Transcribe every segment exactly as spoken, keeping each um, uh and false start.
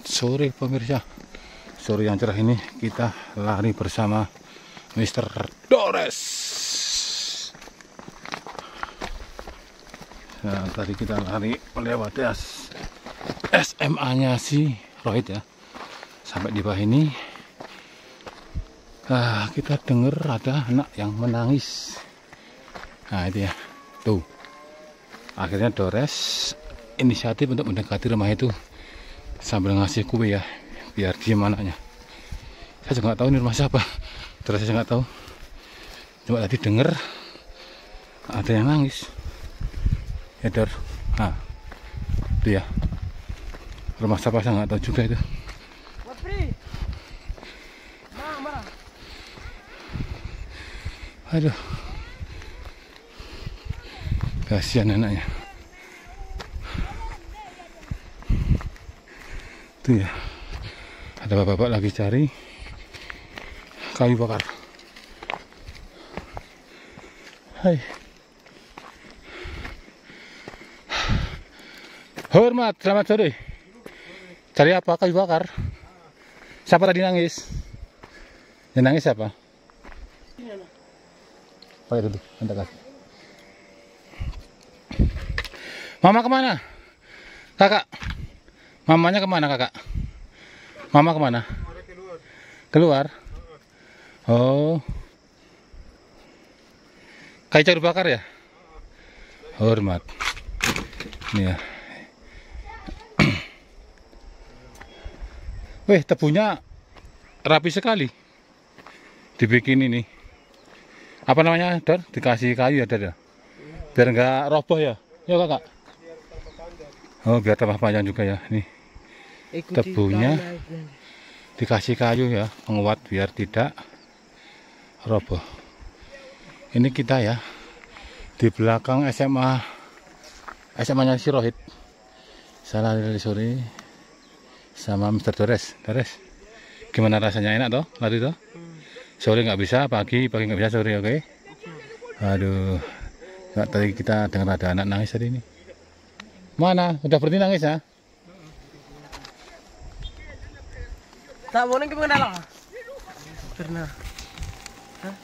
Selamat sore pemirsa. Sore yang cerah ini kita lari bersama Mister Dores. Nah, tadi kita lari melewati S M A-nya si Rohit ya. Sampai di bawah ini, nah, kita dengar ada anak yang menangis. Nah itu ya, tuh. Akhirnya Dores inisiatif untuk mendekati rumah itu sambil ngasih kue ya, biar diem anaknya. Saya juga nggak tahu ini rumah siapa, terus saya nggak tahu. Cuma tadi denger ada yang nangis. Ya Dor, nah itu ya, rumah siapa saya nggak tahu juga itu. Aduh, kasihan anaknya. Itu ya, ada bapak-bapak lagi cari kayu bakar. Hai, hormat, selamat sore. Cari apa? Kayu bakar. Siapa tadi nangis? Yang nangis siapa? Pakai dulu, anda kasih. Mama kemana? Kakak. Mamanya kemana kakak? Mama kemana? Keluar. Oh. Kayu cair bakar ya? Hormat. Ini ya. Wih, tebunya rapi sekali. Dibikin ini. Apa namanya, Dor? Dikasih kayu ya, Dor? Biar nggak roboh ya? Ya kakak? Oh, biar tambah panjang juga ya. Nih, tebunya dikasih kayu ya, penguat biar tidak roboh. Ini kita ya, di belakang S M A S M A-nya si Rohit. Saya lari sore sama Mister Dores. Dores, gimana rasanya? Enak toh lari toh? Sore nggak bisa, pagi pagi nggak bisa, sore oke? Okay? Aduh, nggak, tadi kita dengar ada anak nangis tadi ini. Mana? Udah berhenti nangis ya? Tak boleh ke dalam. Pernah. Hah?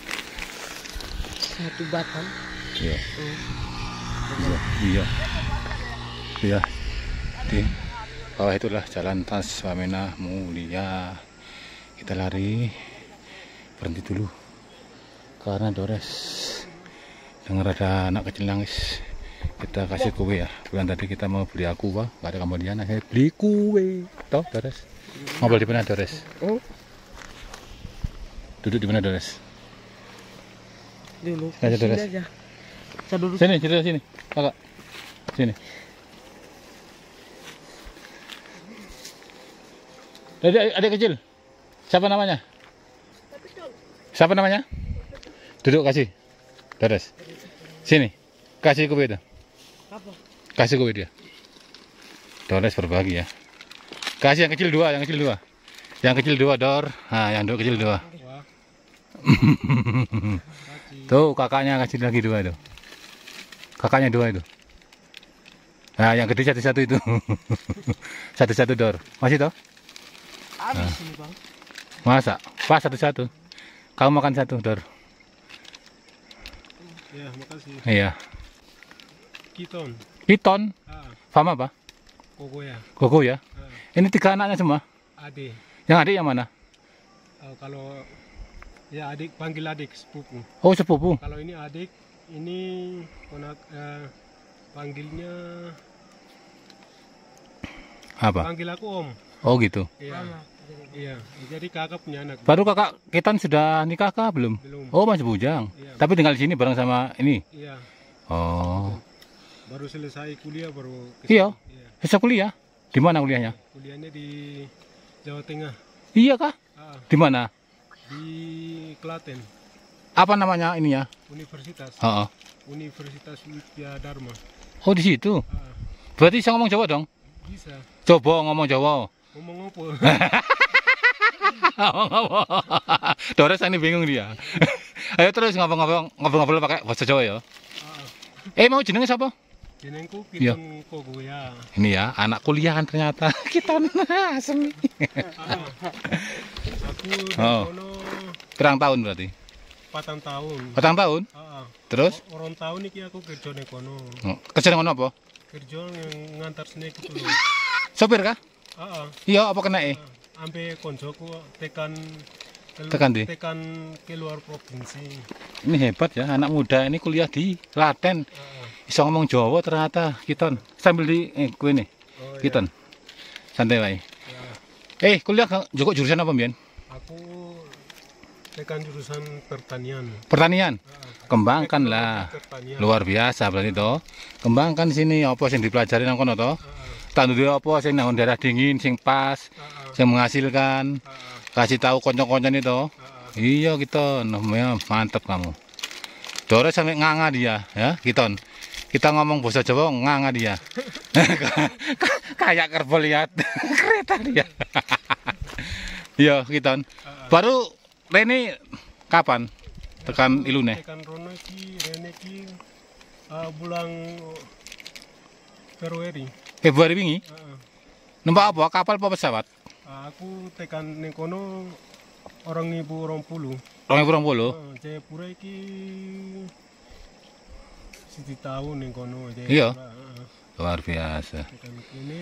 Satu batang. Iya. Iya. Iya. Iya. Di bawah itulah jalan Tas Wamena Mulia. Kita lari, berhenti dulu karena Dores dengar ada anak kecil nangis. Kita kasih kue ya. Bulan tadi kita mau beli aqua, nggak ada kemudian akhirnya beli kue. Toh Dores, mau beli di mana Dores? Oh. Duduk di mana Dores? Dulu. Aja Dores. Aja. Saya duduk. Sini, cerita sini, kakak. Sini. Adik, adik kecil, siapa namanya? Siapa namanya? Duduk kasih, Dores. Sini, kasih kue itu. Apa? Kasih kue dia. Dores berbagi ya. Kasih yang kecil dua, yang kecil dua. Yang kecil dua, Dor. Nah, yang dua kecil dua. Tuh, kakaknya kasih lagi dua itu. Kakaknya dua itu. Nah, yang gede satu-satu itu. Satu-satu, Dor. Masih toh? Habis Nah. ini, Bang. Masa? Pas satu-satu. Kamu makan satu, Dor. Ya, makasih. Iya. Kiton. Piton. Ah, Fama apa? Koko ya. Koko ya. Ah, Ini tiga anaknya semua. adik. Yang adik yang mana? Ah, kalau ya adik panggil adik sepupu. Oh, sepupu. Kalau ini adik, ini konak eh, panggilnya Apa? panggil aku Om. Oh, gitu. Iya. Iya. Jadi kakak punya anak. Baru kakak Kitan sudah nikah kah belum? Belum. Oh, masih bujang. Iya. Tapi tinggal di sini bareng sama ini. Iya. Oh. Baru selesai kuliah baru. ke Iya. sini. Iya. Bisa kuliah? Di mana kuliahnya? Kuliahnya di Jawa Tengah. Iya kah? Ah, Di mana? di Klaten. Apa namanya ini ya? Universitas. Oh, oh. Universitas Widya Dharma. Oh, di situ. Ah, Berarti bisa ngomong Jawa dong? bisa. Coba ngomong Jawa. Ngomong apa? Ngomong-ngomong. Dores ini bingung dia. Ayo terus ngomong-ngomong ngobrol-ngobrol pakai bahasa Jawa ya. Ah, Eh, mau jenenge siapa? jenengku Iya. Kiton Kogoya. Ini ya, anak kuliahan ternyata. Kita semi. Ah, aku Oh. kono Pirang tahun berarti? patang tahun. Patang tahun? Ah, ah. Terus? Orang tahun iki aku kerja ning kono. Oh, kerja nang ngono apa? Kerja yang ngantar snack itu lho. Sopir kah? Ah, ah. Iya, apa kena eh? Ampe koncoku tekan kelu- Tekan di? tekan keluar provinsi. Ini hebat ya, anak muda ini kuliah di Klaten. Ah, ah. Bisa ngomong Jawa ternyata, Kiton. Sambil di eh kue nih, Oh, iya. Kiton. Santai wae. Ya. Eh, kuliah ke- Joko jurusan apa, Mbian? Aku tekan jurusan pertanian. Pertanian. Ah, ah. Kembangkanlah. Pertanian. Luar biasa berarti toh. Kembangkan sini apa sing dipelajari nang kono toh? Ah, ah. Tandur apa sing nang daerah dingin sing pas, Ah, ah. sing menghasilkan. Ah, ah. Kasih tahu konco-konco itu. Ah, ah. Iya kita, namanya mantep kamu. Dore sampai nganga dia, ya Kiton. Kita ngomong bahasa Jawa nganga dia. Kayak kerbau lihat kereta dia. Iya Kiton. Baru Rene kapan tekan ilune? Tekan rono iki rene iki ah, bulan Februari. Februari wingi. Ah, ah. Numpak apa? Kapal apa pesawat? Ah, aku tekan ning kono orang ibu orang puluh. dua ribu dua puluh. Ah, Jayapura iki siji tahun ning kono Jayapura. Iya. Ah, ah. Luar biasa. Tekan kene.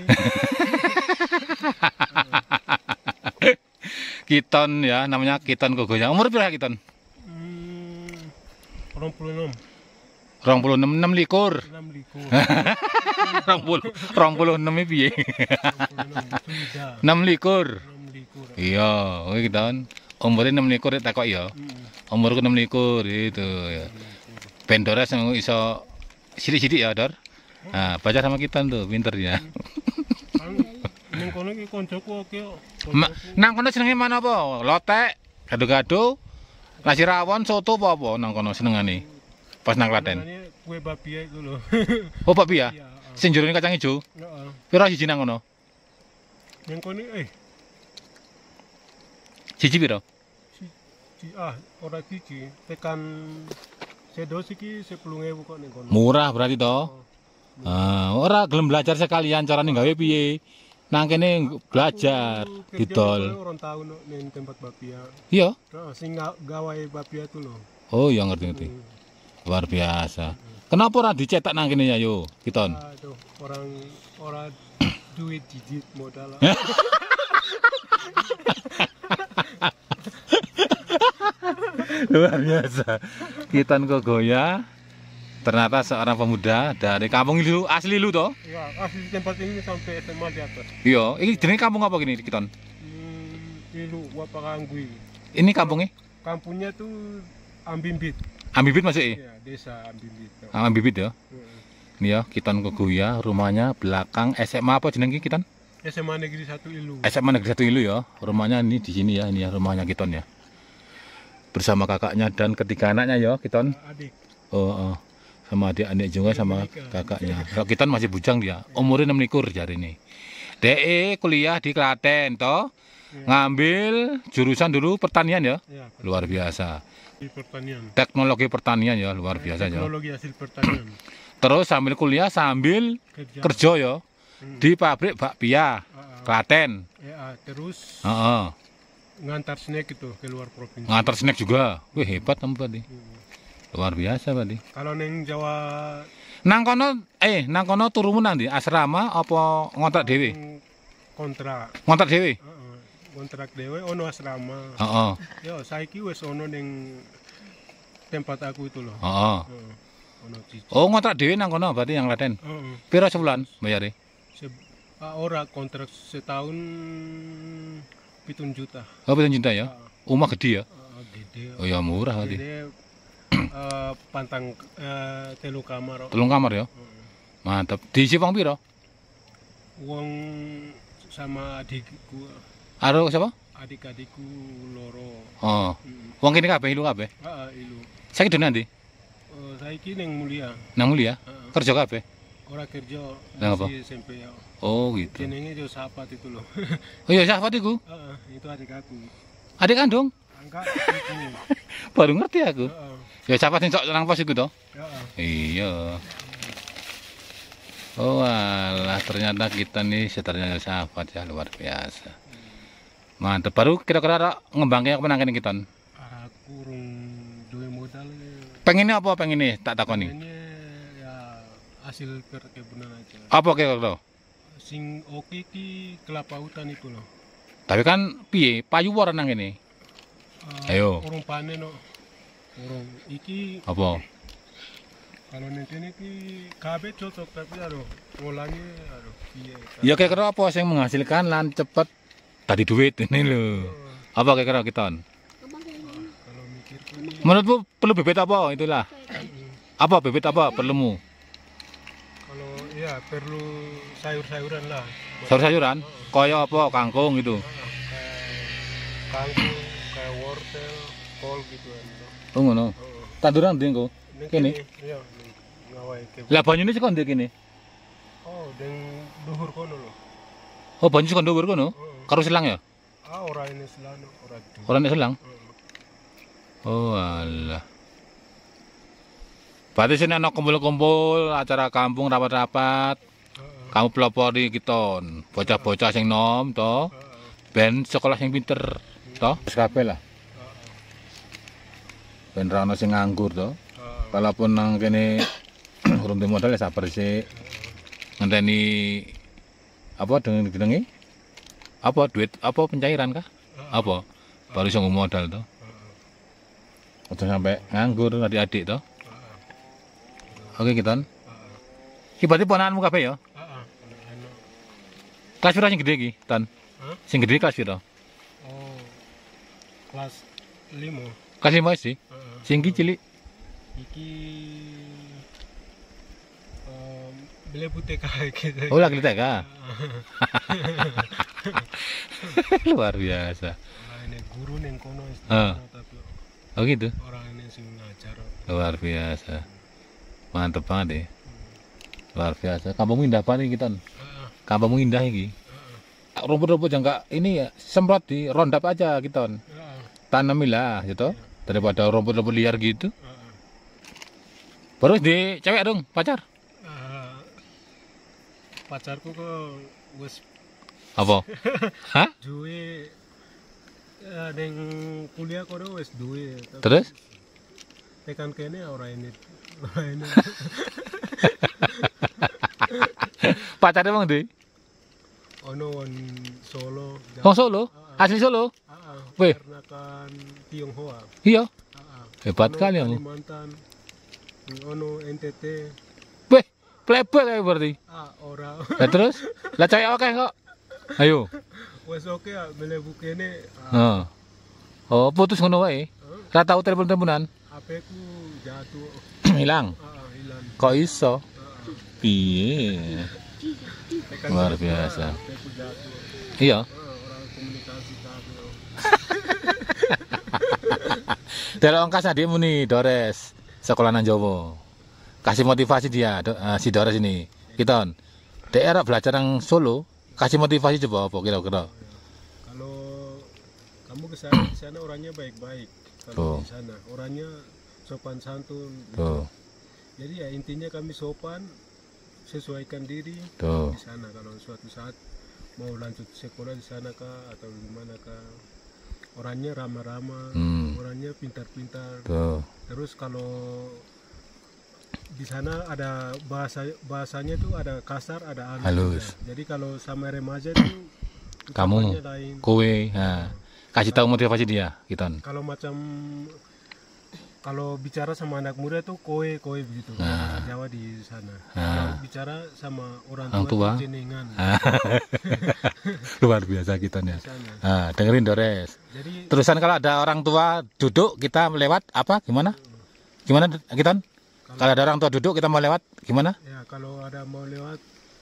Kiton ya, namanya Kiton Kogoya. Umur berapa Kiton? Hmm, orang puluh enam. dua puluh enam, enam likur. enam likur. dua puluh, dua puluh enam piye? Sudah. enam likur. enam likur. Iya, oke Kiton. Umurnya enam likur tak kok ya. Hmm. Umurku enam likur itu ya. Pendora sing iso sidik-sidik ya, Dor. Nah, baca sama Kiton tuh, pinter ya. Kan ning kono iki koncoku oke. Ma, nang kono senenge mana apa? Lotek, gado-gado, nasi rawon, soto apa apa nang kono senengane? Pas nang Klaten. Senengane kue bapia itu loh. Oh, Pak Pia. Iya, ah. Sing jerone kacang ijo. Heeh. Pira siji nang kono? Ning kono eh Siji pira? si, si ah ora siji tekan sedos iki sepuluh ribu kok ning kono. Murah berarti toh. Ah, ora gelem belajar sekalian carane gawe piye. Nang kene belajar Aku kerja didol. ning kono orang tahun no, ning tempat bapia. Iya. Heeh, sing ga- gawe bapia itu loh. Oh, iya ngerti-ngerti. Luar biasa. Kenapa ora dicetak nang kene ya yo, Kiton? Ah, tuh, orang orang duit digit modal. Luar biasa. Kiton Kogoya ternyata seorang pemuda dari kampung Ilu, asli Ilu toh? Ya, asli tempat ini sampai S M A di atas. Iya, ini jenenge kampung apa gini Kiton? Hmm, Ilu Wapakanggui. Ini kampungnya Kampungnya tuh Ambimbit. Ambibit maksudnya? Ya, desa Ambimbit. Ah, Ambibit ya. Heeh. Ini ya, Kiton Kogoya, rumahnya belakang S M A apa jenenge Kiton? S M A Negeri satu Ilu. S M A Negeri satu Ilu ya. Rumahnya ini di sini ya, ini ya rumahnya Kiton ya. Bersama kakaknya dan ketiga anaknya ya, Kiton. Adik. Oh, oh. Sama adik-adik juga sama kakaknya. Kalau Kiton masih bujang dia, umurnya enam likur jari ini. D E kuliah di Klaten toh. Ngambil jurusan dulu pertanian ya. Ya, Luar biasa. di pertanian. Teknologi pertanian ya, luar biasa ya. Teknologi hasil pertanian. Terus sambil kuliah sambil Kerja. kerja ya Hmm. di pabrik bakpia Ah, ah. Klaten. Ya, ah, terus Heeh. ngantar snack itu keluar provinsi. Ngantar snack juga. Wih, hebat kamu berarti. Hmm. Luar biasa berarti. Kalau neng Jawa Nang kono eh nang kono turumu nang ndi? Asrama apa ngontrak dhewe? hmm, kontrak. Ngontrak dhewe? Heeh. Kontrak dewe ono asrama. Heeh. Yo, saiki wis ono ning tempat aku itu loh. Heeh. Heeh. Ono cici. Oh, ngontrak dhewe nang kono berarti yang Klaten. Heeh. Pira sebulan bayare? Se ah, ora kontrak setahun pitung juta. Oh, pitung juta ya. Omah gede ya. Ah, gede. Oh, ya murah berarti. Gede eh, pantang eh, telu kamar. Telung kamar ya. Heeh. Mantap. Diisi wong pira? Wong sama adikku, Karo siapa? adik-adikku loro. Oh. Hmm. Wong kene kabeh ilu kabeh. Ah, ilu. Saiki dono ndi? Oh, saiki ning Mulia. Nang Mulia. Heeh. Kerja kabeh. Ora kerja Nang apa? masih S M P ya. Oh, gitu. Jenenge Jo Sapat itu loh. Oh iya, siapa iku? Heeh, itu adik aku. Adik kandung. Angkat itu. Baru ngerti aku. Heeh. Ya siapa sing sok nang pos iku to? Heeh. Iya. Oh alah, ternyata kita nih seternya sahabat ya, luar biasa. Mantep. Baru kira-kira ada ngembangnya kemenangan ini kita. Aku urung duwe modal. Pengennya apa pengen nih? Tak takoni. Pengennya ya hasil perkebunan aja. Apa kira-kira? Sing oke ki kelapa hutan itu loh. Tapi kan piye? Payu ora nang ini. Uh, Ayo. Urung panen no. Urung iki Apa? kalau nanti ini ki kabeh cocok tapi aduh ngolahnya aduh piye. Ya kira-kira apa yang menghasilkan lan cepet tadi duit ini lho. Apa kira-kira kita? Kalau mikir ki Menurutmu perlu bibit apa itulah? Apa bibit apa perlumu? kalau ya perlu sayur-sayuran lah. Sayur-sayuran? Kaya apa? Kangkung gitu. Kayak kangkung, kayak wortel, kol gitu kan. Oh ngono. Tanduran ndi engko? Ning Kene. Iya, ngawai ke. Lah banyune saka ndi kene? Oh, deng duhur kono lho. Oh banyu saka dhuwur kono? Karo selang ya? Ah, ora ini selano, ora di. Ora nek selang? Oh alah. Berarti sini ana kumpul-kumpul acara kampung rapat-rapat. Kamu pelopori kita, bocah-bocah sing nom to. Ben sekolah sing pinter to. Wis kabeh lah. Ben ra ono sing nganggur to. Kalaupun nang kene urung duwe modal ya sabar sik. Ngenteni apa dengan jenenge? Apa duit apa pencairan kah? Apa? Baru iso modal to. Aja sampai nganggur adik-adik to. Oke kita. Iki berarti ponakanmu kabeh ya? Heeh. Kelas piro sing gede iki, Tan? Hah? Sing gede kelas piro? Oh. Kelas lima. Kelas lima sih. Heeh. Sing iki cilik. Iki um, beli putih kayak gitu. Oh, lagi T K. Luar biasa. Nah, ini guru neng kono Ah. tapi Oh gitu. orang ini sing ngajar. Luar biasa. Mantep banget ya. Luar biasa. Kampungmu indah banget kita. Heeh. Kampungmu indah iki. Rumput-rumput yang enggak ini ya semprot di rondap aja kita. Heeh. Tanamilah gitu. Daripada rumput-rumput liar gitu. Heeh. Terus di cewek dong, pacar. Ah, pacarku kok wis Apa? Hah? duwe ya neng kuliah kono wis duwe tapi Terus? tekan kene ora ini ora ini Pacarnya emang deh? ono won Solo Oh Solo? Asli Solo? Heeh. Weh. Karena kan Tionghoa. Iya. Heeh. Hebat Ono kali kamu. Kalimantan. Ono N T T. Weh, playboy kayak berarti. Ah, ora. Lah terus? Lah cewek oke kok. Ayo. Wes oke ya melebu kene. Heeh. Oh, putus ngono wae. Ra tau telepon-teleponan. H P ku jatuh. Hilang. Ah, hilang. Kok iso? Heeh. Piye? Tekan Luar telepon, biasa. H P ku jatuh. Iya. Heeh, orang komunikasi kabeh. Dari ongkas adikmu nih, Dores. Sekolah nang Jawa. Kasih motivasi dia, do, uh, si Dores ini. Kita daerah belajar nang Solo, kasih motivasi coba apa kira-kira. Kalau kamu ke sana, di sana orangnya baik-baik. Kalau Tuh. di sana orangnya sopan santun. Tuh, Jadi ya intinya kami sopan, sesuaikan diri tuh. di sana. Kalau suatu saat mau lanjut sekolah di sana kah atau di mana kah, orangnya ramah-ramah, Hmm. orangnya pintar-pintar. Tuh. Terus kalau di sana ada bahasa bahasanya tuh ada kasar, ada halus. Halus. juga. Jadi kalau sama remaja tuh Kamu, ucapannya lain. kowe, nah, kasih tahu motivasi dia, kita. Kalau macam kalau bicara sama anak muda tuh kowe kowe begitu. Nah. Bahasa Jawa di sana. Nah. Kalau bicara sama orang Orang tua, tua. tuh jenengan Luar biasa kita ya. di sana. Nah, dengerin Dores. Jadi Terusan kalau ada orang tua duduk, kita lewat apa? Gimana? Gimana kita? Kalau ada orang tua duduk, kita mau lewat, gimana? ya kalau ada mau lewat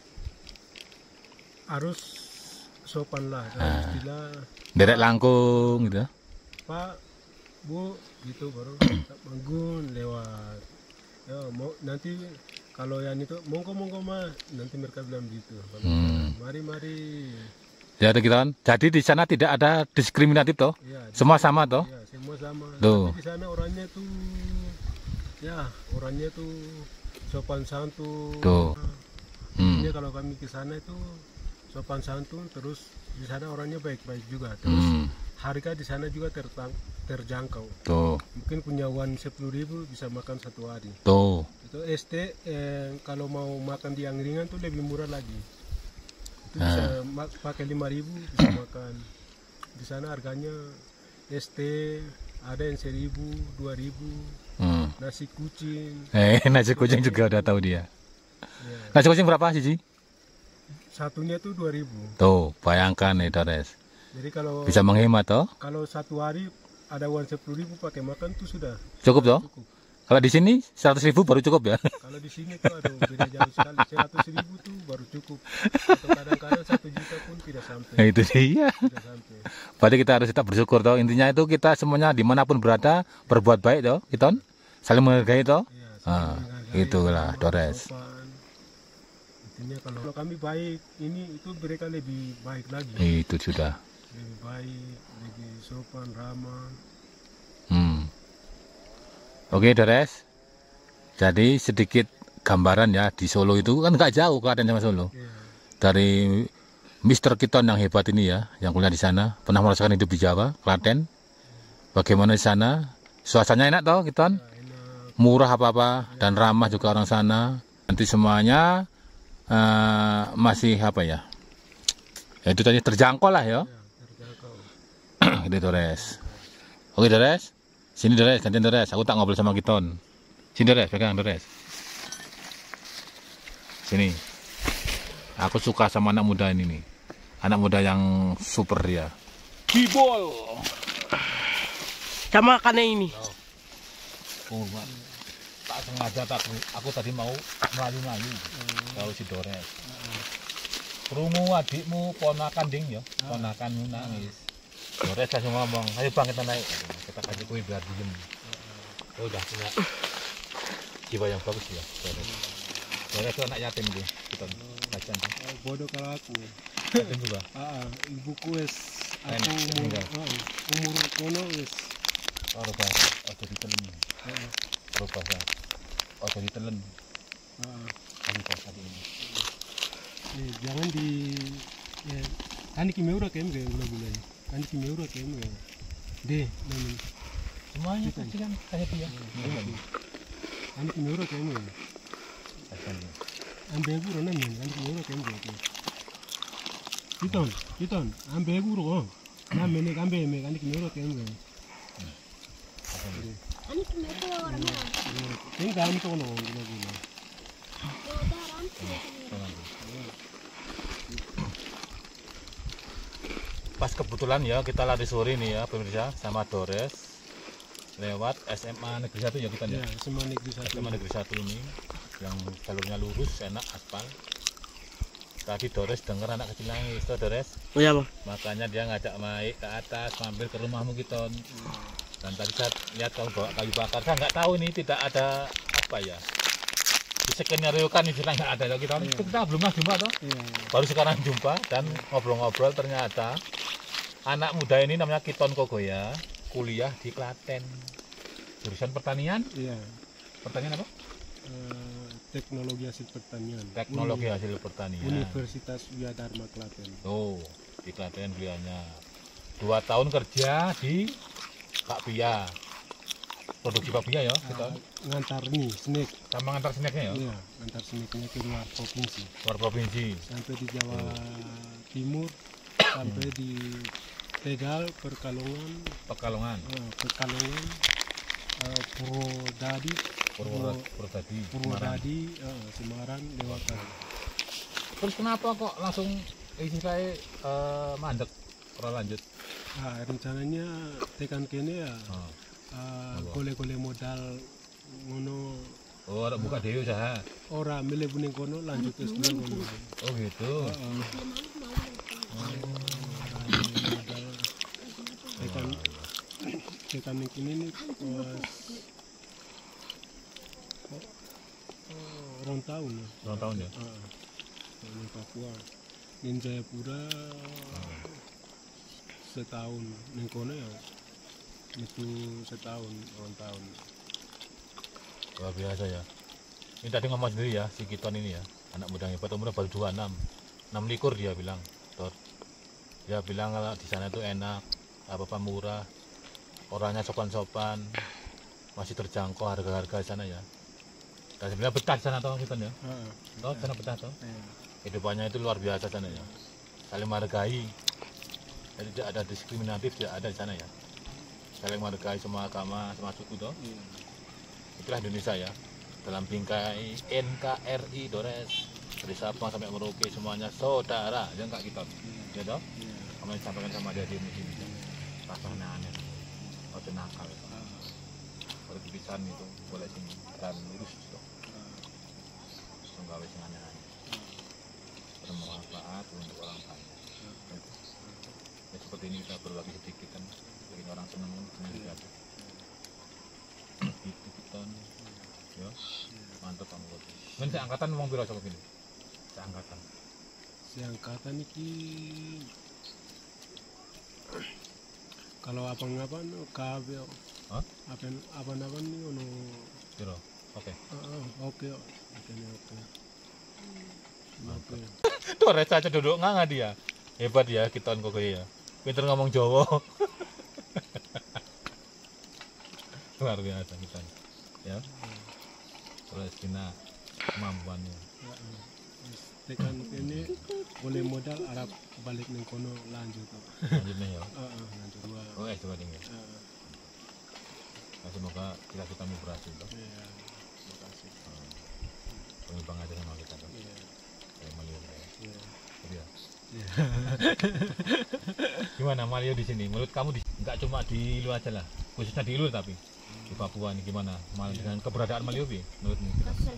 harus sopan lah. Dalam Ah. istilah Derek langkung gitu. Pak, Bu, gitu baru manggun lewat. Ya mau nanti kalau yang itu monggo monggo mah nanti mereka bilang gitu. Kalau Hmm. mari mari. Jadi kita kan. Jadi di sana tidak ada diskriminatif toh. Ya, di- Semua sama toh. ya semua sama. Tuh. Tapi di sana orangnya tuh ya orangnya tuh sopan santun. Tuh. Hmm. Jadi kalau kami ke sana itu sopan santun, terus di sana orangnya baik-baik juga. Terus Hmm. harga di sana juga tertang, terjangkau. Tuh, Mungkin punya uang sepuluh ribu bisa makan satu hari. tuh. Itu S T eh, kalau mau makan di angkringan tuh lebih murah lagi. Itu bisa ma- pakai lima ribu bisa makan. Di sana harganya S T ada yang seribu, dua ribu, Hmm. nasi kucing. Eh, nasi kucing juga udah tahu dia. Ya. Nasi kucing berapa sih? Satunya tuh dua ribu. Tuh, bayangkan nih Dores. Jadi kalau Bisa menghemat toh? kalau satu hari ada uang sepuluh ribu pakai makan tuh sudah Cukup toh? cukup. Kalau di sini seratus ribu baru cukup ya? Kalau di sini tuh aduh beda jauh sekali. Seratus ribu tuh baru cukup. Atau kadang-kadang satu juta pun tidak sampai. Nah, itu dia. Tidak sampai. Berarti kita harus tetap bersyukur toh. Intinya itu kita semuanya dimanapun berada berbuat baik toh, kita saling menghargai toh. Iya, Ah, saling menghargai, itulah sopan, Dores. sopan. Intinya kalau kalau kami baik, ini itu mereka lebih baik lagi. Itu sudah. Lebih baik, lebih sopan, ramah. Hmm. Oke Dores. Jadi sedikit gambaran ya di Solo itu kan nggak jauh Klaten sama Solo. Iya. Dari Mister Kiton yang hebat ini ya, yang kuliah di sana, pernah merasakan hidup di Jawa, Klaten. Bagaimana di sana? Suasananya enak toh, Kiton? Nah, enak. Murah apa-apa dan ramah juga orang sana. Nanti semuanya eh, masih apa ya? Ya itu tadi terjangkau lah ya. Ya, terjangkau. Gitu Dores. Oke Dores. Sini Dores, gantian Dores. Aku tak ngobrol sama Kiton. Sini Dores, pegang Dores. Sini. Aku suka sama anak muda ini nih. Anak muda yang super dia. Kibol. Sama karena ini. Oh, Mak. Tak sengaja tak aku tadi mau melayu-melayu. Kalau si Dores. Krungu adikmu ponakan ding ya. Ponakanmu nangis. Dores langsung ngomong, ayo bang kita naik. Kita kasih kue biar diem. Oh, udah punya jiwa yang bagus ya. Dores. Dores itu anak yatim dia. Kita kasihan dia. Oh, bodoh kalau aku. Yatim juga. Ah, ah, ibuku wes aku Enak, umur, tinggal. ah, umur kono wes. Oh, rubah. Oh, jadi telen. Ah, Rubah ya. Oh, jadi telen. ah. Kami pas hari ini. Eh, jangan di ya, kan di Kimeura kem gak gula-gula. Kan di Kimeura kem gak. Deh, namun Semuanya kasih kan kasih dia. kan di Kimeura kem gak. Kasihan dia. Ambil guru namun kan di Kimeura kem gak. Kiton, kiton, ambil guru oh. Nah, menek ambil me kan di Kimeura kem gak. Ani kimeto orangnya. Tinggal itu kono gula-gula. Pas kebetulan ya kita lari sore nih ya pemirsa sama Dores lewat S M A Negeri satu ya kita Ya, ya. semua negeri satu. S M A Negeri satu ini yang jalurnya lurus enak aspal. Tadi Dores dengar anak kecil nangis tuh Dores, Oh iya bang. makanya dia ngajak naik ke atas mampir ke rumahmu Kiton. Dan tadi saya lihat kamu bawa kayu bakar, saya nggak tahu nih tidak ada apa ya. Di skenario kan istilah nggak ada ya Kiton. Iya. Kita belum pernah jumpa toh. Iya. Baru sekarang jumpa dan ngobrol-ngobrol ternyata anak muda ini namanya Kiton Kogoya kuliah di Klaten jurusan pertanian. Iya. Pertanian apa? Eh, teknologi hasil pertanian. Teknologi Uni- hasil pertanian. Universitas Wiadharma Klaten. Oh, di Klaten kuliahnya. Dua tahun kerja di bakpia. Produksi bakpia ya, Kiton. Ah, ngantar nih snack. Sama ngantar snacknya ya, Iya, ngantar snacknya ke luar provinsi. luar provinsi. Sampai di Jawa Timur, sampai di Tegal, Perkalongan, Pekalongan, eh, Pekalongan, eh, Purwodadi, Purwodadi, Purwodadi, Semarang. Purwodadi, eh, Semarang, lewat sana. Terus kenapa kok langsung istilahnya eh, mandek ora lanjut? Ah, rencananya tekan kene ya, Oh. ah, Apa? golek-golek modal ngono. Oh, ada buka dewe usaha. Ora milih buning kono lanjut S dua kono. Oh gitu. Heeh. Modal tekan tekan yang kini nih pas oh, oh, orang tahun ya. Berapa tahun ya? Heeh. Di Papua. Di Jayapura setahun ning kono ya. Itu setahun orang tahun. Luar biasa ya. Ini tadi ngomong sendiri ya si Kiton ini ya. anak muda yang hebat, umurnya baru dua puluh enam, enam likur dia bilang, Dor. Dia bilang kalau di sana itu enak, apa-apa murah, orangnya sopan-sopan, masih terjangkau harga-harga di sana ya. Dan sebenarnya betah di sana toh kita ya. Heeh. Toh sana betah toh. Iya. Kehidupannya itu luar biasa sana ya. Saling menghargai. Jadi tidak ada diskriminatif, tidak ada di sana ya. Saling menghargai semua agama, semua suku toh. Iya. Itulah Indonesia ya. Dalam bingkai N K R I Dores, dari Sabang sampai Merauke semuanya saudara, ya enggak kita. Ya toh? Iya. Kamu disampaikan sama dia di sini. Rasanya aneh. Oh nakal. Kalau kebiasaan itu boleh sini dan lurus toh. Enggak wis aneh-aneh. Bermanfaat untuk orang banyak. Ya, seperti ini kita berbagi sedikit kan, bikin orang senang senang juga. Itu kita, ya mantap kamu buat. Men seangkatan ngomong biro sama gini. Seangkatan. Seangkatan iki kalau apa-apa no kabeh. Hah? Apa apa-apa nih ono. Biro. Oke. Heeh, oke. Oke, oke. Oke. Tuh Reza aja duduk nganga dia. Hebat ya kita kok ya. Pinter ngomong Jawa. Luar biasa kita. Ya. Terus Cina kemampuannya. Heeh. Tekan ini boleh modal Arab balik ning kono lanjut. Lanjutnya ya. Heeh, lanjut dua. Oh, eh coba tinggal. Heeh. Nah, semoga kita kita mau berhasil toh. Iya. Makasih. Pengimbang aja sama kita toh. Iya. Kayak Malio ya. Iya. Iya. Iya. Gimana Malio di sini? Menurut kamu di, nggak cuma di Ilu aja lah, khususnya di Ilu tapi di Papua ini gimana? Mal dengan keberadaan Malio bi? Menurutmu?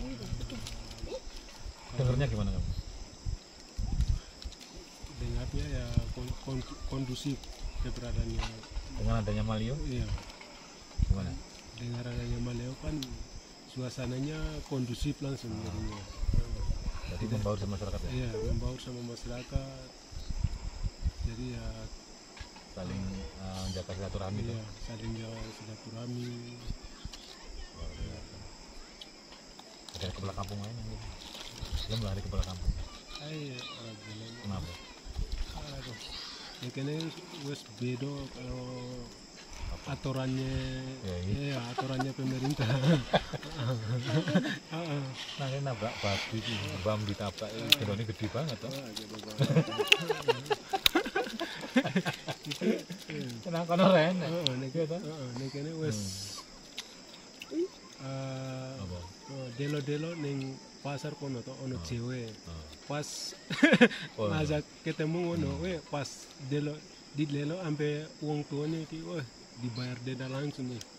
Dengernya gimana kamu? Dengarnya ya kon, kon, kondusif keberadaannya. Dengan adanya Malio, Iya. gimana? Dengar adanya Maleo kan suasananya kondusif langsung jadinya. Jadi membaur sama masyarakat ya? Iya, membaur sama masyarakat. Jadi ya Saling uh, menjaga silaturahmi iya, tuh. saling jaga silaturahmi. Ada ke belakang kampung lain yang belum lah hari ke belakang kampung. Ay, orang bilang, Kenapa? aduh, ya kayaknya wes bedo kalau aturannya, Ya, iya. ya aturannya pemerintah. Heeh. Nah ini nabrak babi sih, bam ditabrak, eh, ini gede banget tuh. Wah, gitu banget. Kenapa kono ren? Heeh, nek Iya, toh? heeh, nek kene wes eh Apa? oh, delo-delo ning pasar kono to ono cewek. Oh. Pas Oh, ngajak ketemu ngono, we pas delo di delo ampe uang tuanya iki, wah dibayar denda langsung nih.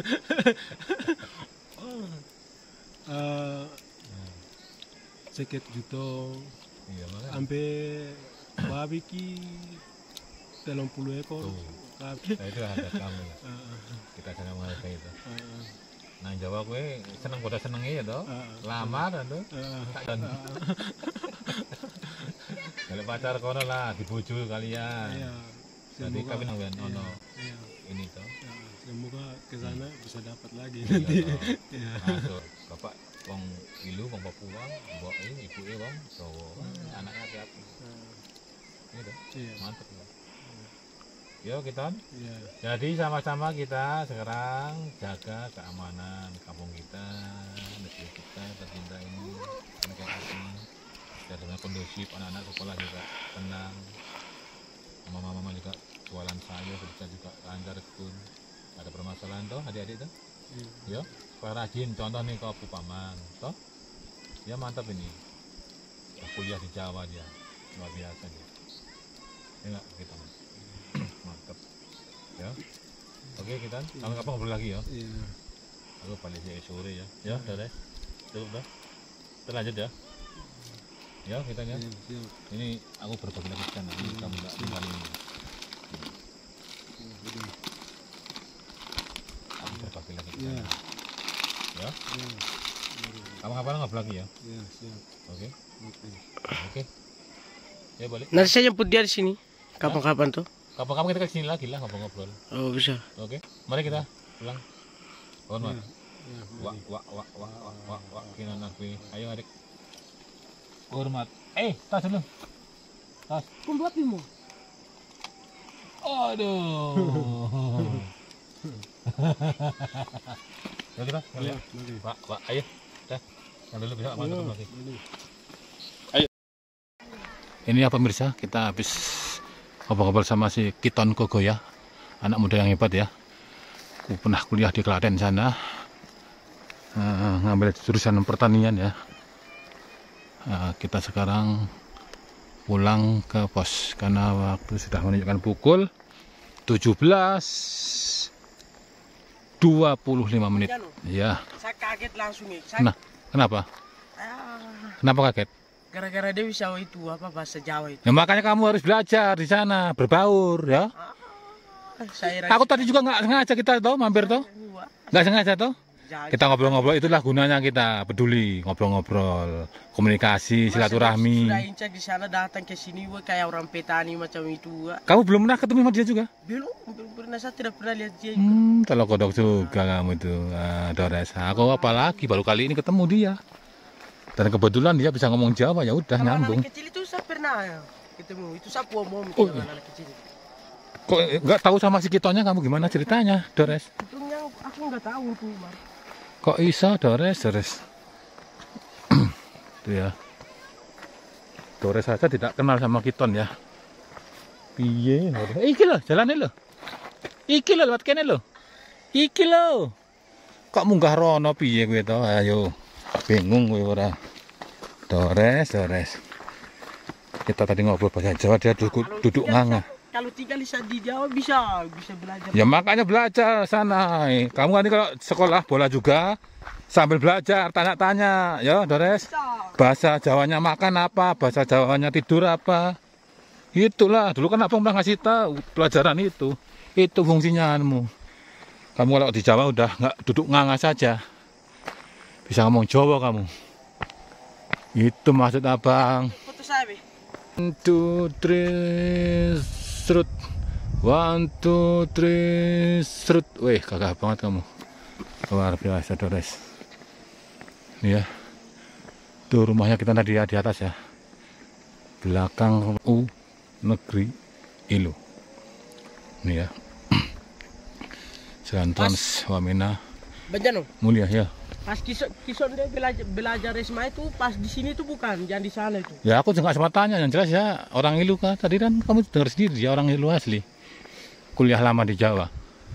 Oh. Eh seket juta Iya makanya. ampe babi ki telung puluh ekor. Tuh. Kab- Nah, itu ada kamu lah. Heeh, Kita jangan menghargai itu. heeh, Nah Jawa gue seneng pada senengnya ya toh. heeh, Lamar tuh. heeh. Dan kalau pacar kono lah dibujuk kalian. Iya. Jadi Semoga- kawin nang ono iya, ini toh. iya. Semoga ke sana bisa dapat lagi Iya, nanti. toh. Iya. Nah, so, bapak wong Ilu, wong Papua, mbok ini ibu e wong Jawa. Anaknya hati-hati. Ini toh. Iya. Mantep ya. Yo kita. Iya. Jadi sama-sama kita sekarang jaga keamanan kampung kita, negeri kita tercinta ini, N K R I. Dan dengan kondusif, anak-anak sekolah juga tenang, mama-mama juga jualan sayur bisa juga lancar pun. Ada permasalahan toh adik-adik toh? Iya. Yo, rajin contoh nih kau Pupaman, toh? Ya mantap ini. Kuliah di Jawa dia, luar biasa dia. Ya enggak kita. Mantap ya. Oke kita kapan-kapan ngobrol lagi ya. Iya. Aku balik sih sore ya. Ya udah deh, cukup dah. Kita lanjut ya. Ya kita ya. Iya, siap. Ini aku berbagi lagi kan. Ini kamu nggak kembali ini. Iya, udah. Aku berbagi lagi. Iya. Ya. Iya. Kapan-kapan ngobrol lagi ya. Iya, siap. Oke. Oke. Oke. Ya balik. Nanti saya jemput dia di sini. Kapan-kapan tuh? Kapan-kapan kita kesini lagi lah ngobrol-ngobrol. Oh bisa. Oke. Mari kita pulang. Hormat. Iya, Wak wak wak wak wak wak wak kinan aku. Ayo adik. hormat. Eh, tas dulu. Tas. Kumbu api mo. Aduh. Nanti Pak, Ya, Pak, Pak, ayo. Dah. Yang dulu bisa masuk lagi. Ini ya pemirsa, kita habis ngobrol-ngobrol sama si Kiton Kogoya, anak muda yang hebat ya. Aku pernah kuliah di Klaten sana, uh, ngambil jurusan pertanian ya. Uh, kita sekarang pulang ke pos karena waktu sudah menunjukkan pukul tujuh belas dua puluh lima menit. Ya. Saya kaget langsung ya. Saya... Nah, kenapa? Ah, Kenapa kaget? gara-gara dia bisa itu apa bahasa Jawa itu. Ya, makanya kamu harus belajar di sana, berbaur ya. Ah, saya Aku tadi juga nggak sengaja kita toh mampir toh, nggak sengaja toh. Jangan. Kita ngobrol-ngobrol, itulah gunanya kita peduli, ngobrol-ngobrol, komunikasi, silaturahmi. Sudah incak di sana datang ke sini wah, kayak orang petani macam itu. Wah. Kamu belum pernah ketemu sama dia juga? Belum, belum pernah, saya tidak pernah lihat dia. Hmm, kalau kodok juga kamu itu, uh, Dores. Aku apalagi baru kali ini ketemu dia. Dan kebetulan dia bisa ngomong Jawa, ya udah Kalau nyambung. anak kecil itu saya pernah ya, ketemu, itu saya mau Oh, dengan iya. anak kecil. Kok nggak tahu sama si Kitonya kamu gimana ceritanya, Dores? Itu yang aku nggak tahu tuh, Mar. Kok iso, Dores, Dores? Itu ya. Dores saja tidak kenal sama Kiton ya. Piye? Eh, iki lho, jalane lho. Iki lho lewat kene lho. Iki lho. Kok munggah rono piye kowe to? Ayo. Bingung kowe ora. Dores, Dores. Kita tadi ngobrol bahasa Jawa, dia duduk, Kalau duduk tinggal nganga. di- Kalau tinggal di di Jawa bisa, bisa belajar. Ya makanya belajar sana. Eh, Kamu nanti kalau sekolah bola juga sambil belajar, tanya-tanya, ya Dores. Bisa. Bahasa Jawanya makan apa, bahasa Jawanya tidur apa. Itulah, dulu kan abang pernah ngasih tahu pelajaran itu. Itu fungsinya kamu. Kamu kalau di Jawa udah nggak duduk nganga saja. Bisa ngomong Jawa kamu. Itu maksud abang. Foto saya, Be. One, two, three, serut. One, two, three, serut. Wih, gagah banget kamu. Luar biasa, Dores. Ini ya. Tuh rumahnya kita tadi ya, di atas ya. Belakang U Negeri Ilu. Ini ya. Jalan Trans Wamena Bajano, Mulia ya. pas kison, kison dia belajar, belajar S M A itu pas di sini itu bukan, jangan di sana itu. Ya aku juga sempat tanya, yang jelas ya orang Ilu kan. Tadi kan kamu dengar sendiri dia orang Ilu asli. Kuliah lama di Jawa.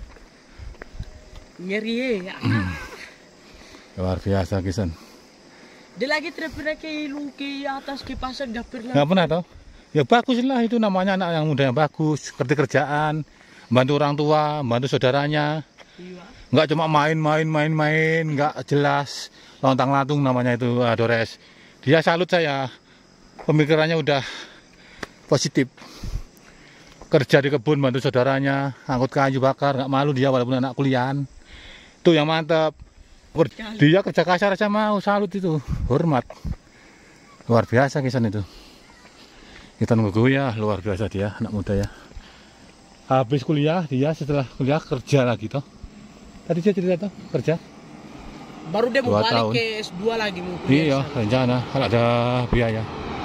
Ngeri ya. Luar biasa Kisan. Dia lagi tidak pernah ke ilu, ke atas, ke pasar, nggak pernah. Nggak pernah toh? Ya bagus lah, itu namanya anak yang muda yang bagus, ngerti kerjaan, bantu orang tua, bantu saudaranya. Iya. Nggak cuma main-main, main-main, nggak jelas, lontang-lantung namanya itu, ah, Dores. Dia salut saya, pemikirannya udah positif. Kerja di kebun, bantu saudaranya, angkut kayu bakar, nggak malu dia walaupun anak kuliahan. Itu yang mantap. Dia kerja kasar aja mau, salut itu, hormat. Luar biasa Kisan itu. Kita nunggu ya, luar biasa dia, anak muda ya. Habis kuliah, dia setelah kuliah kerja lagi toh. Tadi dia cerita toh, kerja. Baru dia mau Dua balik tahun. ke S dua lagi mau kuliah Iya, di sana. rencana kalau ada biaya.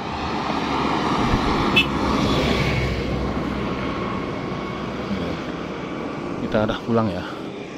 Kita udah pulang ya.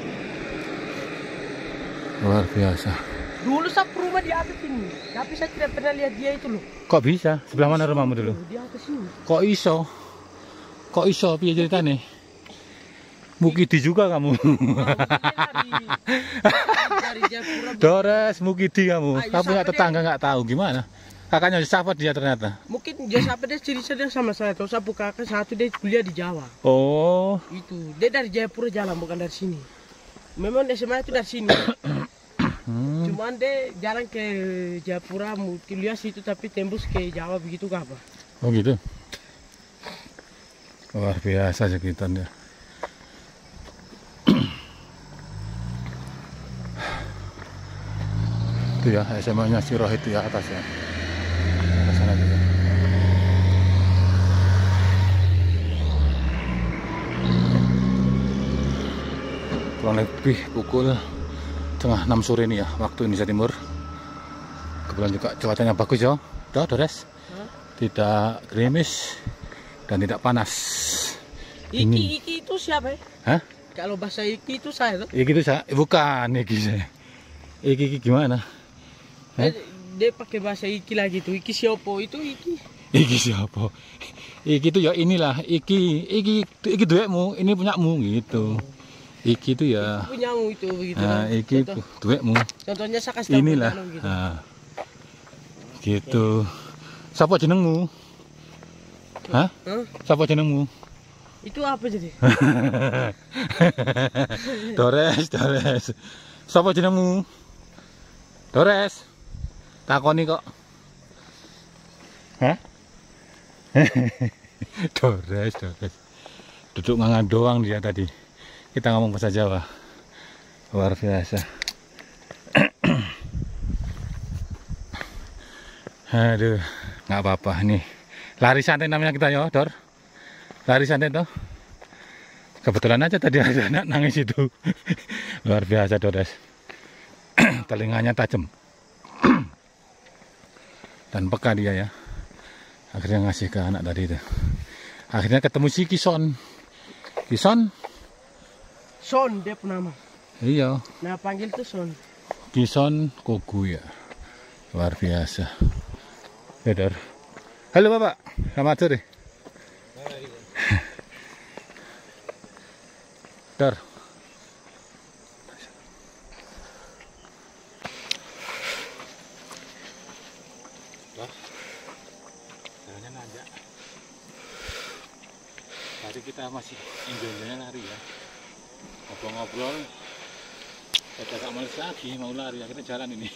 Luar biasa. Dulu saya rumah di atas ini, tapi saya tidak pernah lihat dia itu loh. Kok bisa? Sebelah mana rumahmu dulu? Di atas ini. Kok iso? Kok iso? Piye ceritanya? Mukidi juga kamu. Dari, dari Jayapura. Dores, Mukidi kamu. Ayo, Kamu punya siapa tetangga nggak tahu gimana? Kakaknya sahabat dia ternyata. Mungkin dia siapa dia cerita dia sama saya. Tahu saya kakak satu dia kuliah di Jawa. Oh, Itu dia dari Jayapura jalan bukan dari sini. Memang S M A itu dari sini. hmm. Cuman dia jalan ke Jayapura mau kuliah situ tapi tembus ke Jawa begitu kah apa? Oh gitu. Luar biasa sekitar dia. Itu ya S M A-nya si Rohit itu ya atas ya. Atas sana juga. Kurang lebih pukul setengah enam sore ini ya waktu Indonesia Timur. Kebetulan juga cuacanya bagus ya. Tuh, Dores. Hah? Tidak gerimis dan tidak panas. Iki, Ini. iki itu siapa ya? Hah? Kalau bahasa iki itu saya tuh. Iki itu saya, bukan iki saya. Iki, iki gimana? Hah? Eh, dia pakai bahasa iki lagi tuh. Iki siapa itu iki? Iki siapa? Iki itu ya inilah, iki, iki, iki duitmu, ini punyamu gitu. Iki itu ya. Punyamu itu begitu. Nah, kan? iki Contoh, duitmu. contohnya saya kasih tahu Inilah. punyamu gitu. Nah, gitu. Siapa jenengmu? Hah? Hah? Siapa jenengmu? Itu apa jadi? Dores, Dores. Siapa jenengmu? Dores. Takoni kok. Hah? Dores, Dores. Duduk ngangan doang dia tadi. Kita ngomong bahasa Jawa. Luar biasa. Aduh, nggak apa-apa nih. Lari santai namanya kita ya, Dor. Lari santai toh. Kebetulan aja tadi ada anak nangis itu. Luar biasa, Dores. Telinganya tajam. Dan peka dia ya. Akhirnya ngasih ke anak tadi itu. Akhirnya ketemu si Kison. Kison? Son dia penama. Iya. Nah panggil tuh Son. Kison Kogu ya. Luar biasa. Ya, Dor. Halo Bapak, selamat sore. Dor. Jalannya nanjak. Tadi kita masih enjoy-enjoynya lari ya. Ngobrol-ngobrol. Kita agak males lagi mau lari, akhirnya jalan ini.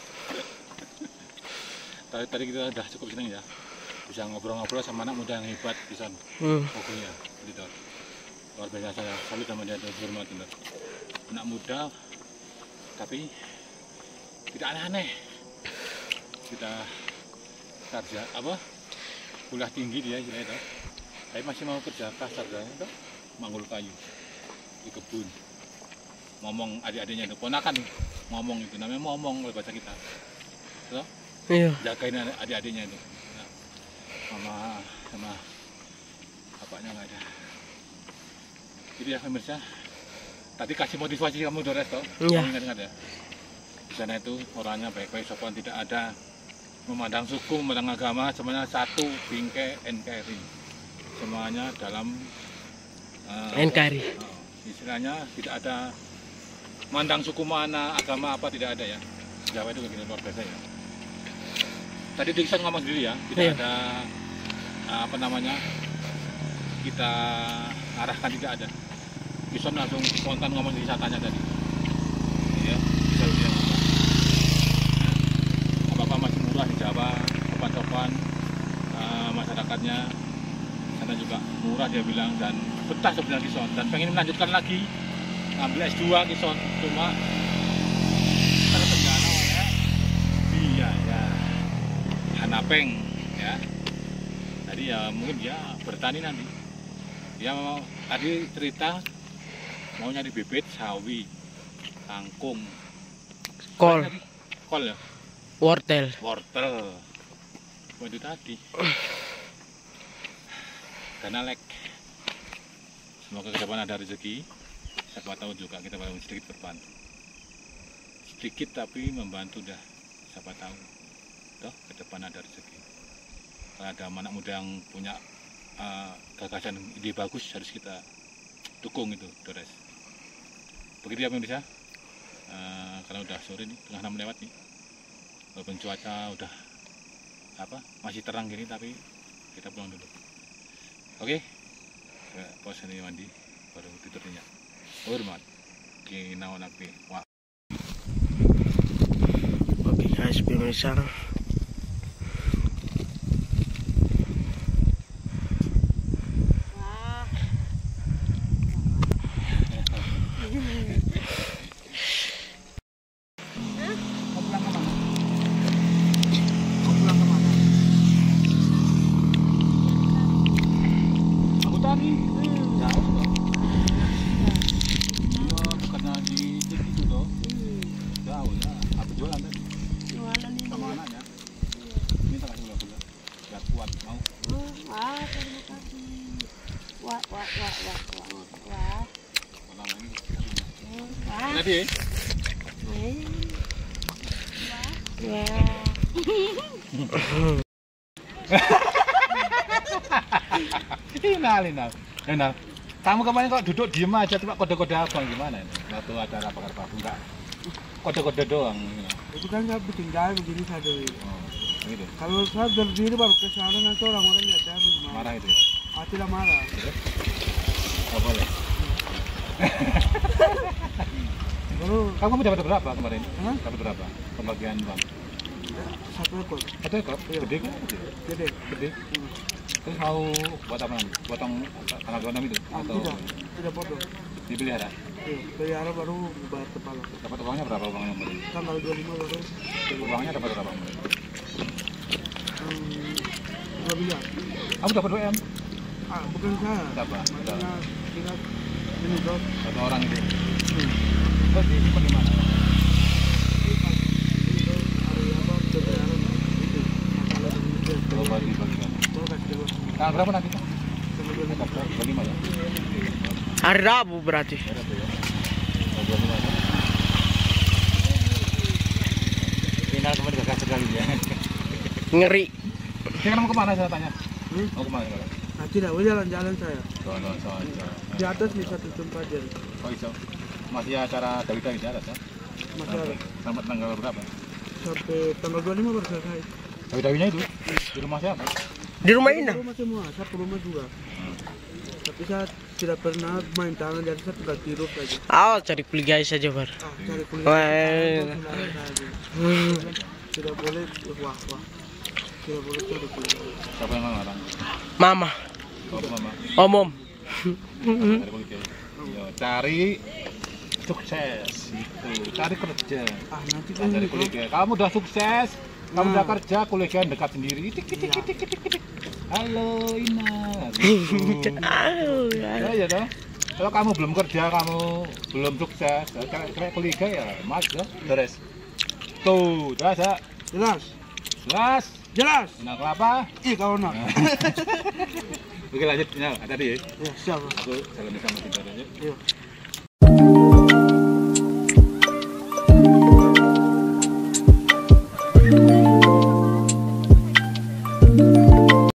Tadi tadi kita udah cukup seneng ya. Bisa ngobrol-ngobrol sama anak muda yang hebat di sana. Hmm. Pokoknya, gitu. Luar biasa saya salut sama dia, hormat benar. Anak muda tapi tidak aneh-aneh. Kita kerja apa? Kuliah tinggi dia gitu ya. Tapi masih mau kerja keras sarjana itu manggul kayu di kebun. Ngomong adik-adiknya itu ponakan ngomong itu namanya ngomong kalau bahasa kita. So, Iya. jagain adik-adiknya itu. Nah, sama sama bapaknya nggak ada. Jadi ya pemirsa, tadi kasih motivasi kamu Dores toh? Iya. Kamu ingat-ingat ya? Di sana itu orangnya baik-baik, sopan, tidak ada memandang suku, memandang agama, semuanya satu bingkai N K R I. Semuanya dalam uh, N K R I. uh, istilahnya tidak ada mandang suku mana, agama apa, tidak ada ya. Jawa itu begini luar biasa ya. Tadi Dixon ngomong sendiri ya, tidak Iya. ada uh, apa namanya, kita arahkan, tidak ada. Dixon langsung spontan ngomong wisatanya tadi. Ya, bisa dia ngomong. Nah, apa-apa masih murah di Jawa, sopan-sopan, uh, masyarakatnya sana juga murah dia bilang, dan betah sebenarnya Kison, dan pengen melanjutkan lagi ngambil S dua Kison, cuma terkendala oleh biaya Hanapeng ya. Jadi ya mungkin dia bertani nanti. Dia mau tadi cerita mau nyari bibit sawi, kangkung, Kol, kol ya, wortel. wortel. Oh, itu tadi. Karena lek. Semoga ke depan ada rezeki. Siapa tahu juga kita bangun sedikit berbantu. Sedikit tapi membantu dah. Siapa tahu. Toh ke depan ada rezeki. Kalau ada anak muda yang punya uh, gagasan ide bagus, harus kita dukung itu, Dores. Begitu ya pemirsa. Uh, karena udah sore nih, tengah enam lewat nih. Walaupun cuaca udah apa masih terang gini, tapi kita pulang dulu. Oke, okay. Pos ini mandi baru tidurnya. Hormat, kinaon api. Wah. Oke guys, pemirsa. Bukannya di itu loh. Jauh ya. Apa jualan tadi? Jualan ini. Sama anaknya. wah, wah, wah. Wah. Tadi. Wah. Inal, Inal. Inal. Kamu kemarin kok duduk diem aja, cuma kode-kode abang gimana ini? Waktu acara bakar batu enggak? Kode-kode doang. Itu kan saya bikin gaya begini saja. Oh, gitu. Kalau saya berdiri baru ke sana nanti orang-orang lihat saya gimana. Marah itu ya? Ah, tidak marah. Oh, boleh. Lalu Kamu dapat berapa kemarin? Hah? Dapat berapa? Pembagian uang? satu ekor. Satu ekor? Iya. Gede kan? Gede. Gede. Hmm. Terus mau buat apa? Potong tanggal dua puluh enam itu? Ah, Atau tidak, tidak potong. dipelihara? Iya, pelihara baru bayar kepala. Dapat uangnya berapa uangnya kemarin? Tanggal dua puluh lima baru. Uangnya dapat berapa kemarin? Hmm, dua miliar. Kamu dapat dua M? Ah, bukan saya. Siapa? Makanya kita ini dok. Satu orang itu. Hmm. Terus disimpan di mana? Oh, bagi-bagikan. Tanggal berapa nanti? Tanggal lima ya? Hari Rabu berarti. Berapa ya? Tanggal lima ya? Final kemarin gagah sekali ya. Ngeri. Sekarang mau kemana saya tanya? Hmm? Mau kemana sekarang? Nah, tidak, boleh jalan-jalan saya. Sono, sono. Di atas nih satu tempat jadi. Oh iso. Masih acara Dawi-Dawi di atas ya? Masih ada. Sampai tanggal berapa? Sampai tanggal dua puluh lima baru selesai. Dawi-Dawinya itu di rumah siapa? Di rumah ini. Di rumah semua, saya ke rumah juga. Tapi saya tidak pernah main tangan, jadi saya tinggal tidur saja. Oh, cari kulit guys saja bar. Ah, cari kuliah. Wah. Tidak boleh, wah, wah. Tidak boleh cari kuliah. Siapa yang ngelarang? Mama, Oh, mama. omom. Cari kulit ya. Yo, cari sukses itu. Cari kerja. Ah, nanti kan Cari ini kulit kalau ya. Kamu udah sukses. Kamu Nah. udah kerja, kuliah dekat sendiri. Tik tik tik tik tik tik. Halo Ina. Ya ya toh. Kalau kamu belum kerja, kamu belum sukses, kayak kuliah ya, mas ya, beres. Tuh, jelas ya, jelas, jelas. jelas. Nah, kelapa. Ih, kau nak. Oke lanjut, nah, ada di. Ya, siapa? Aku jalan sama kita aja. Iya.